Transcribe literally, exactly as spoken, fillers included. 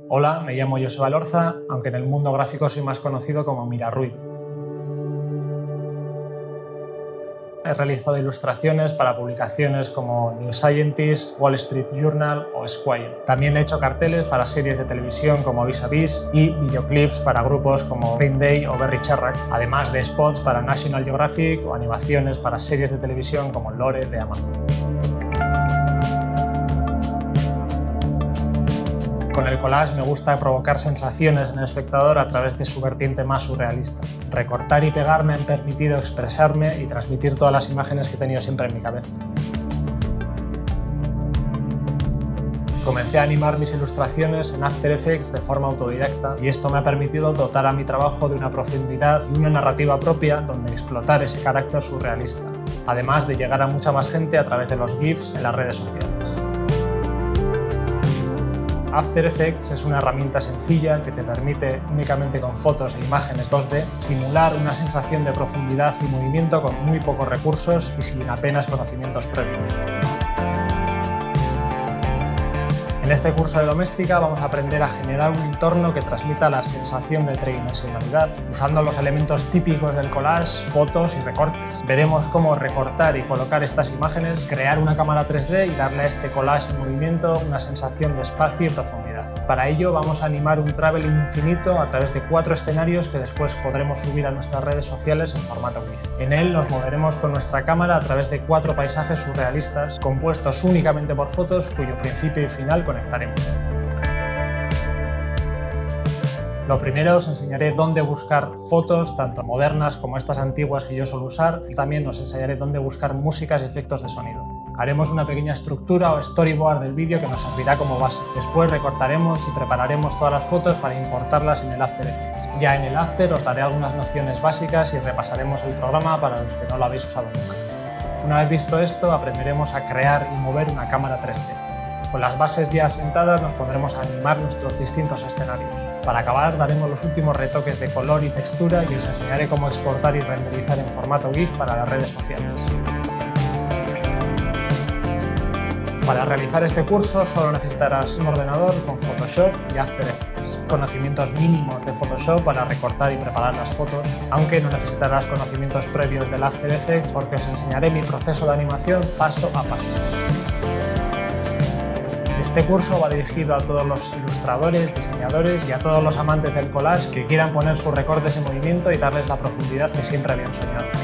Hola, me llamo Joseba Lorza, aunque en el mundo gráfico soy más conocido como Mirarruid. He realizado ilustraciones para publicaciones como New Scientist, Wall Street Journal o Esquire. También he hecho carteles para series de televisión como Vis a Vis y videoclips para grupos como Green Day o Berry Charrac, además de spots para National Geographic o animaciones para series de televisión como Lore de Amazon. Con el collage me gusta provocar sensaciones en el espectador a través de su vertiente más surrealista. Recortar y pegar me han permitido expresarme y transmitir todas las imágenes que he tenido siempre en mi cabeza. Comencé a animar mis ilustraciones en After Effects de forma autodidacta y esto me ha permitido dotar a mi trabajo de una profundidad y una narrativa propia donde explotar ese carácter surrealista, además de llegar a mucha más gente a través de los GIFs en las redes sociales. After Effects es una herramienta sencilla que te permite, únicamente con fotos e imágenes dos D, simular una sensación de profundidad y movimiento con muy pocos recursos y sin apenas conocimientos previos. En este curso de doméstica vamos a aprender a generar un entorno que transmita la sensación de tridimensionalidad, usando los elementos típicos del collage, fotos y recortes. Veremos cómo recortar y colocar estas imágenes, crear una cámara tres D y darle a este collage en movimiento una sensación de espacio y profundidad. Para ello vamos a animar un traveling infinito a través de cuatro escenarios que después podremos subir a nuestras redes sociales en formato GIF. En él nos moveremos con nuestra cámara a través de cuatro paisajes surrealistas, compuestos únicamente por fotos cuyo principio y final conectaremos. Lo primero, os enseñaré dónde buscar fotos, tanto modernas como estas antiguas que yo suelo usar, y también os enseñaré dónde buscar músicas y efectos de sonido. Haremos una pequeña estructura o storyboard del vídeo que nos servirá como base. Después recortaremos y prepararemos todas las fotos para importarlas en el After Effects. Ya en el After os daré algunas nociones básicas y repasaremos el programa para los que no lo habéis usado nunca. Una vez visto esto, aprenderemos a crear y mover una cámara tres D. Con las bases ya asentadas nos pondremos a animar nuestros distintos escenarios. Para acabar daremos los últimos retoques de color y textura y os enseñaré cómo exportar y renderizar en formato GIF para las redes sociales. Para realizar este curso solo necesitarás un ordenador con Photoshop y After Effects, conocimientos mínimos de Photoshop para recortar y preparar las fotos, aunque no necesitarás conocimientos previos del After Effects porque os enseñaré mi proceso de animación paso a paso. Este curso va dirigido a todos los ilustradores, diseñadores y a todos los amantes del collage que quieran poner sus recortes en movimiento y darles la profundidad que siempre habían soñado.